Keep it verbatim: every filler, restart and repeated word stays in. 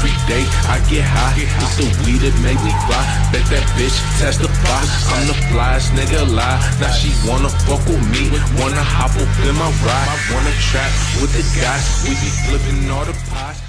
Every day I get high with the weed that make me fly. Bet that bitch testify, I'm the flyest nigga alive. Now she wanna fuck with me, wanna hop up in my ride, wanna trap with the guys. We be flipping all the pies.